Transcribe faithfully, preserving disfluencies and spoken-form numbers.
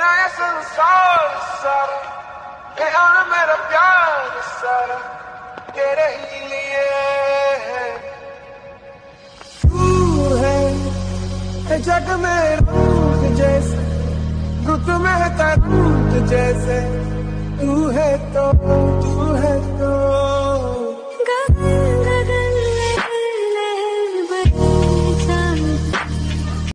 मेरा ये संसार सारा, ये और मेरा प्यार सारा तेरे ही लिए है। तू है जग में रूप जैसे, रुत में तरंग जैसे, तू है तो तू है।